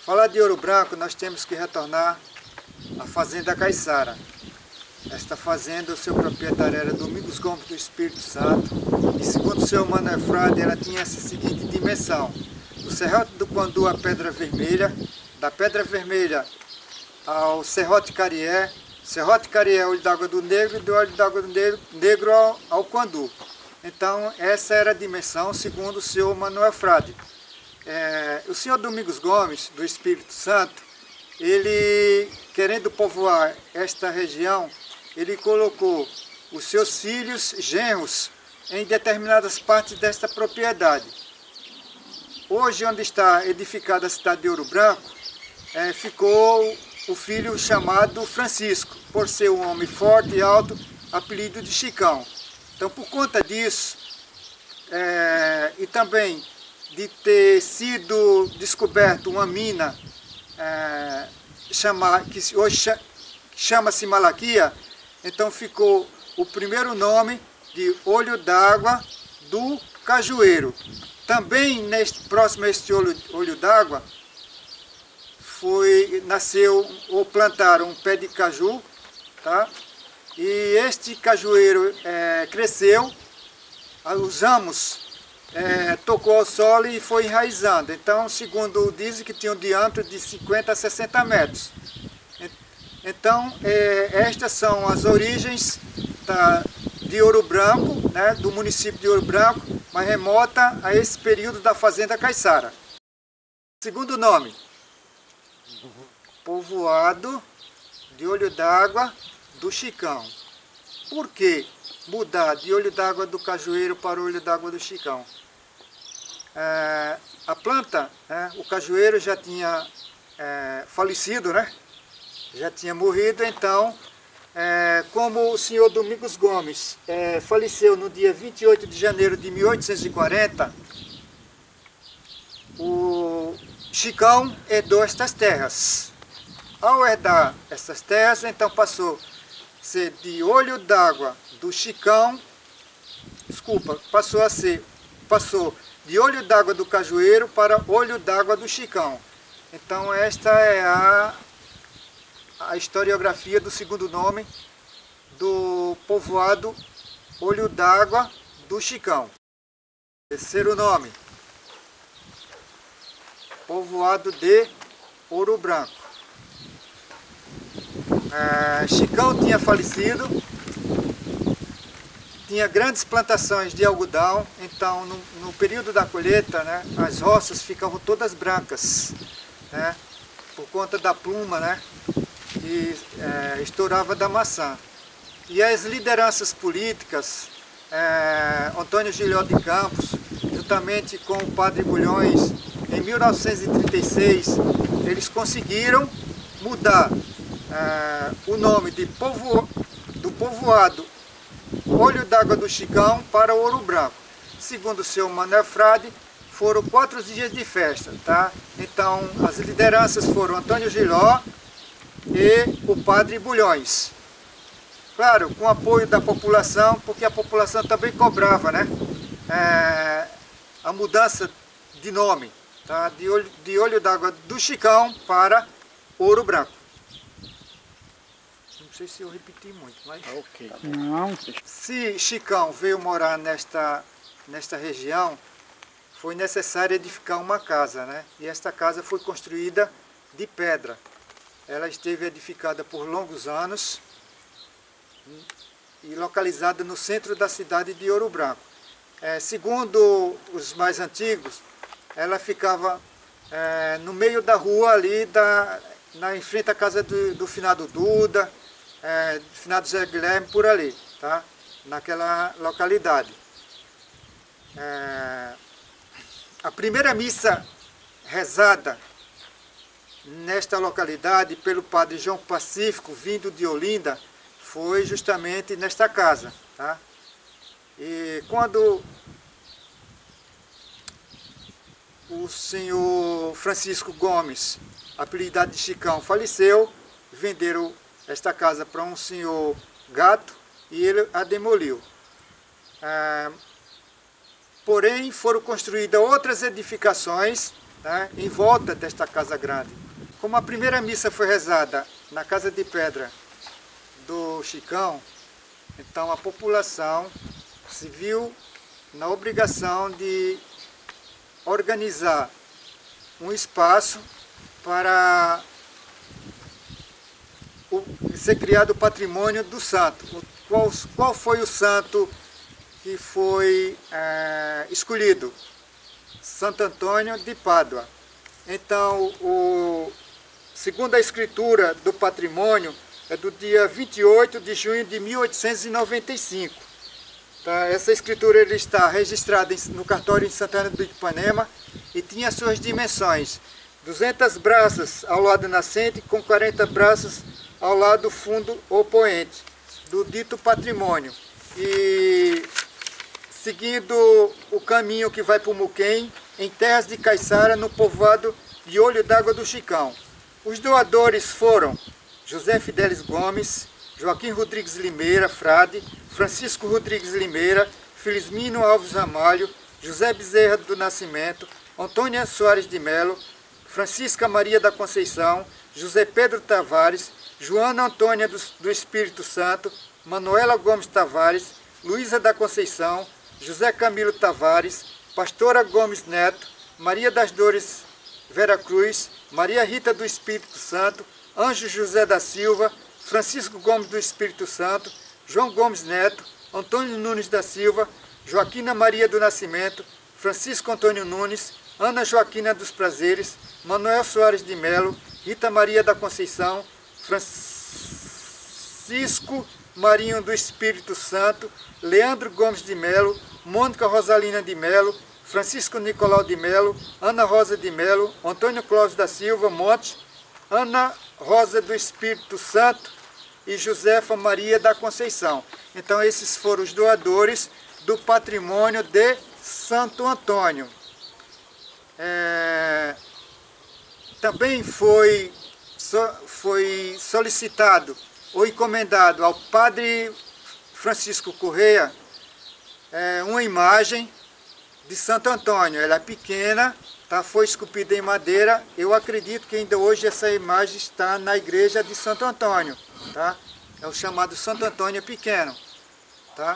Falar de Ouro Branco, nós temos que retornar à Fazenda Caiçara. Esta fazenda, o seu proprietário era Domingos Gomes do Espírito Santo, e segundo o seu Manuel Frade, ela tinha essa seguinte dimensão: do Serrote do Quandu à Pedra Vermelha, da Pedra Vermelha ao Serrote Carié, Serrote Carié, Olho d'Água do Negro, e do Olho d'Água do Negro ao Quandu. Então, essa era a dimensão segundo o senhor Manuel Frade. O senhor Domingos Gomes, do Espírito Santo, ele, querendo povoar esta região, ele colocou os seus filhos, genros, em determinadas partes desta propriedade. Hoje, onde está edificada a cidade de Ouro Branco, ficou o filho chamado Francisco, por ser um homem forte e alto, apelido de Chicão. Então, por conta disso, e também de ter sido descoberto uma mina que hoje chama-se Malaquia, então ficou o primeiro nome de Olho d'Água do Cajueiro. Também próximo a este olho d'água nasceu ou plantaram um pé de caju, tá? E este cajueiro cresceu, os ramos tocou ao solo e foi enraizando. Então, segundo dizem que tinha um diâmetro de 50 a 60 metros. Então, estas são as origens de Ouro Branco, né, do município de Ouro Branco, mas remota a esse período da Fazenda Caiçara. Segundo nome, povoado de Olho d'Água do Chicão. Por que mudar de Olho d'Água do Cajueiro para o Olho d'Água do Chicão? A planta, o cajueiro já tinha falecido, né? Já tinha morrido, então, como o senhor Domingos Gomes faleceu no dia 28 de janeiro de 1840, o Chicão herdou estas terras. Ao herdar essas terras, então passou a ser de Olho d'Água do Chicão, passou de Olho d'Água do Cajueiro para Olho d'Água do Chicão. Então esta é a historiografia do segundo nome do povoado Olho d'Água do Chicão. Terceiro nome, povoado de Ouro Branco. Chicão tinha falecido, tinha grandes plantações de algodão, então no período da colheita, né, as roças ficavam todas brancas, né, por conta da pluma, né, que estourava da maçã. E as lideranças políticas, Antônio Giló de Campos, juntamente com o padre Bulhões, em 1936, eles conseguiram mudar o nome do povoado Olho d'Água do Chicão para Ouro Branco. Segundo o seu Manuel Frade, foram 4 dias de festa, tá? Então, as lideranças foram Antônio Giló e o padre Bulhões. Claro, com apoio da população, porque a população também cobrava, né? A mudança de nome, tá? De Olho d'Água do Chicão para Ouro Branco. Não sei se eu repeti muito, mas... Ok. Não. Se Chicão veio morar nesta região, foi necessário edificar uma casa, né? E esta casa foi construída de pedra. Ela esteve edificada por longos anos e localizada no centro da cidade de Ouro Branco. Segundo os mais antigos, ela ficava no meio da rua ali, em frente à casa do finado Duda, finado Zé Guilherme, por ali, tá? Naquela localidade. A primeira missa rezada nesta localidade pelo padre João Pacífico, vindo de Olinda, foi justamente nesta casa, tá? E quando o senhor Francisco Gomes, apelidado de Chicão, faleceu, venderam esta casa para um senhor Gato e ele a demoliu. Porém, foram construídas outras edificações tá, em volta desta casa grande. Como a primeira missa foi rezada na casa de pedra do Chicão, então a população se viu na obrigação de organizar um espaço para ser criado o patrimônio do santo. Qual foi o santo que foi escolhido? Santo Antônio de Pádua. Então, segundo a escritura do patrimônio, é do dia 28 de junho de 1895. Tá? Essa escritura está registrada no cartório de Santana do Ipanema e tinha suas dimensões: 200 braças ao lado nascente com 40 braças ao lado fundo ou poente do dito patrimônio. E seguindo o caminho que vai para o Muquem, em terras de Caiçara, no povoado de Olho d'Água do Chicão. Os doadores foram José Fidelis Gomes, Joaquim Rodrigues Limeira, frade, Francisco Rodrigues Limeira, Felismino Alves Ramalho, José Bezerra do Nascimento, Antônia Soares de Melo, Francisca Maria da Conceição, José Pedro Tavares, Joana Antônia do Espírito Santo, Manuela Gomes Tavares, Luísa da Conceição, José Camilo Tavares, Pastora Gomes Neto, Maria das Dores Vera Cruz, Maria Rita do Espírito Santo, Anjo José da Silva, Francisco Gomes do Espírito Santo, João Gomes Neto, Antônio Nunes da Silva, Joaquina Maria do Nascimento, Francisco Antônio Nunes, Ana Joaquina dos Prazeres, Manuel Soares de Melo, Rita Maria da Conceição, Francisco Marinho do Espírito Santo, Leandro Gomes de Melo, Mônica Rosalina de Melo, Francisco Nicolau de Melo, Ana Rosa de Melo, Antônio Clóvis da Silva Monte, Ana Rosa do Espírito Santo e Josefa Maria da Conceição. Então esses foram os doadores do patrimônio de Santo Antônio. Também foi solicitado ou encomendado ao padre Francisco Correia uma imagem de Santo Antônio. Ela é pequena, tá? Foi esculpida em madeira. Eu acredito que ainda hoje essa imagem está na igreja de Santo Antônio. Tá? É o chamado Santo Antônio pequeno. Tá?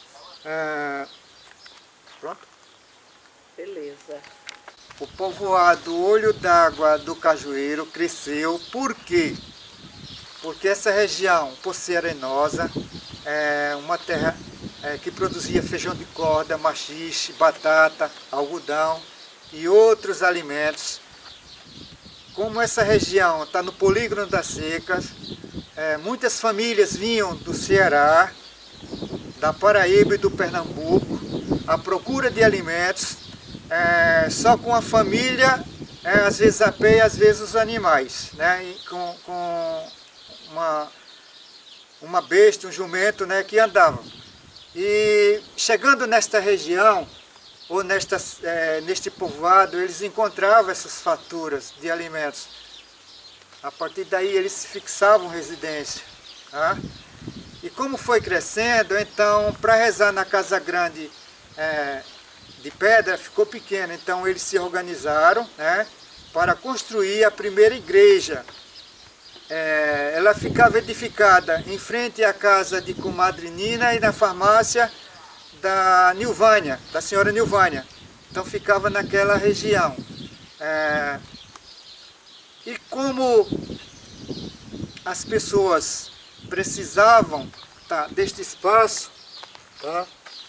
Pronto? Beleza. O povoado Olho d'Água do Cajueiro cresceu. Por quê? Porque essa região, por ser arenosa, é uma terra que produzia feijão de corda, maxixe, batata, algodão e outros alimentos. Como essa região está no polígono das secas, muitas famílias vinham do Ceará, da Paraíba e do Pernambuco à procura de alimentos, só com a família, às vezes a pé e às vezes os animais, né? E com uma besta, um jumento, né, que andavam. E chegando nesta região, ou neste povoado, eles encontravam essas farturas de alimentos. A partir daí eles fixavam residência. Tá? E como foi crescendo, então, para rezar na casa grande de pedra, ficou pequena. Então eles se organizaram, né, para construir a primeira igreja. Ela ficava edificada em frente à casa de comadre Nina e na farmácia da Nilvânia, da senhora Nilvânia. Então ficava naquela região. E como as pessoas precisavam, tá, deste espaço, tá,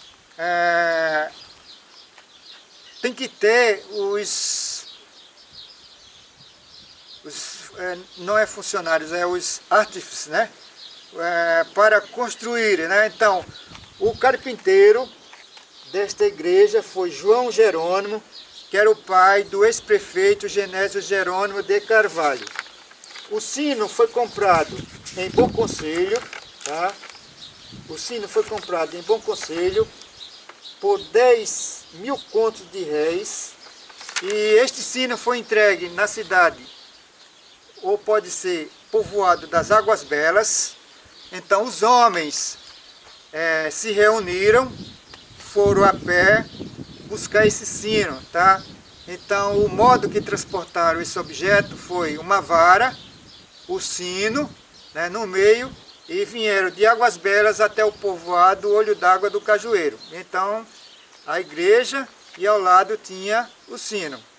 tem que ter não é funcionários, os artífices, né? Para construir, né? Então, o carpinteiro desta igreja foi João Jerônimo, que era o pai do ex-prefeito Genésio Jerônimo de Carvalho. O sino foi comprado em Bom Conselho, tá? O sino foi comprado em Bom Conselho por 10.000 contos de réis, e este sino foi entregue na cidade, ou pode ser povoado das Águas Belas. Então os homens se reuniram, foram a pé buscar esse sino, tá? Então o modo que transportaram esse objeto foi uma vara, o sino, né, no meio, e vieram de Águas Belas até o povoado Olho d'Água do Cajueiro. Então a igreja e ao lado tinha o sino.